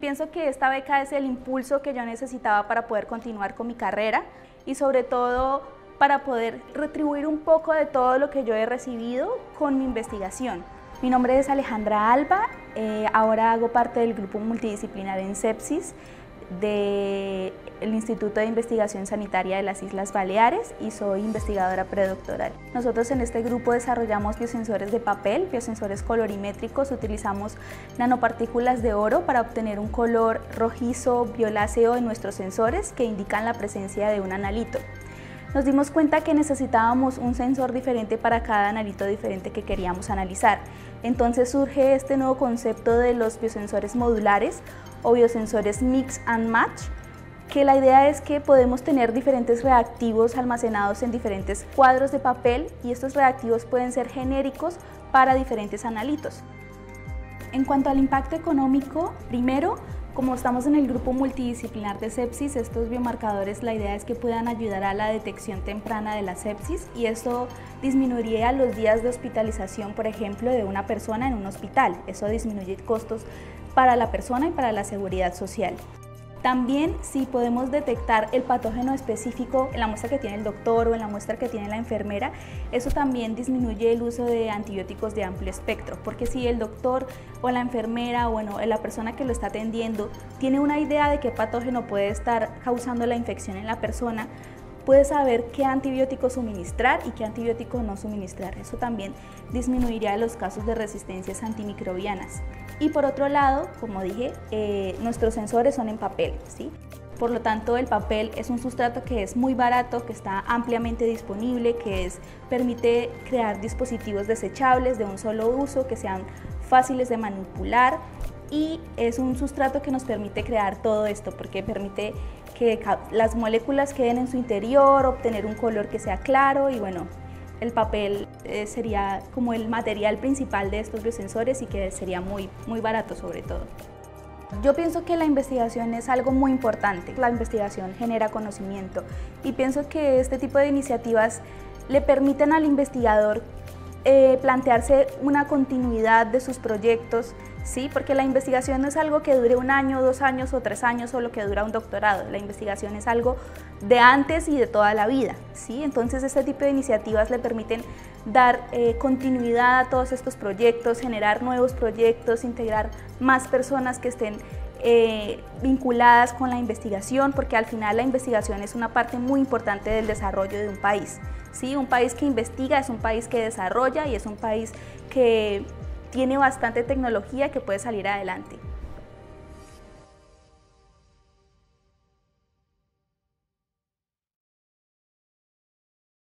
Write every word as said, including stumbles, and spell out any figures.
Pienso que esta beca es el impulso que yo necesitaba para poder continuar con mi carrera y sobre todo para poder retribuir un poco de todo lo que yo he recibido con mi investigación. Mi nombre es Alejandra Alba, eh, ahora hago parte del grupo multidisciplinar en sepsis del Instituto de Investigación Sanitaria de las Islas Baleares y soy investigadora predoctoral. Nosotros en este grupo desarrollamos biosensores de papel, biosensores colorimétricos, utilizamos nanopartículas de oro para obtener un color rojizo violáceo en nuestros sensores que indican la presencia de un analito. Nos dimos cuenta que necesitábamos un sensor diferente para cada analito diferente que queríamos analizar. Entonces surge este nuevo concepto de los biosensores modulares o biosensores Mix and Match, que la idea es que podemos tener diferentes reactivos almacenados en diferentes cuadros de papel y estos reactivos pueden ser genéricos para diferentes analitos. En cuanto al impacto económico, primero, como estamos en el grupo multidisciplinar de sepsis, estos biomarcadores la idea es que puedan ayudar a la detección temprana de la sepsis y esto disminuiría los días de hospitalización, por ejemplo, de una persona en un hospital. Eso disminuye costos para la persona y para la seguridad social. También, si podemos detectar el patógeno específico en la muestra que tiene el doctor o en la muestra que tiene la enfermera, eso también disminuye el uso de antibióticos de amplio espectro, porque si el doctor o la enfermera o bueno, la persona que lo está atendiendo tiene una idea de qué patógeno puede estar causando la infección en la persona, puede saber qué antibiótico suministrar y qué antibiótico no suministrar. Eso también disminuiría los casos de resistencias antimicrobianas. Y por otro lado, como dije, eh, nuestros sensores son en papel, ¿sí? Por lo tanto, el papel es un sustrato que es muy barato, que está ampliamente disponible, que es, permite crear dispositivos desechables de un solo uso, que sean fáciles de manipular y es un sustrato que nos permite crear todo esto porque permite que las moléculas queden en su interior, obtener un color que sea claro y bueno, el papel eh, sería como el material principal de estos biosensores y que sería muy, muy barato sobre todo. Yo pienso que la investigación es algo muy importante. La investigación genera conocimiento y pienso que este tipo de iniciativas le permiten al investigador eh, plantearse una continuidad de sus proyectos, ¿sí? Porque la investigación no es algo que dure un año, dos años o tres años o lo que dura un doctorado. La investigación es algo de antes y de toda la vida, ¿sí? Entonces este tipo de iniciativas le permiten dar eh, continuidad a todos estos proyectos, generar nuevos proyectos, integrar más personas que estén eh, vinculadas con la investigación, porque al final la investigación es una parte muy importante del desarrollo de un país, ¿sí? Un país que investiga es un país que desarrolla y es un país que tiene bastante tecnología que puede salir adelante.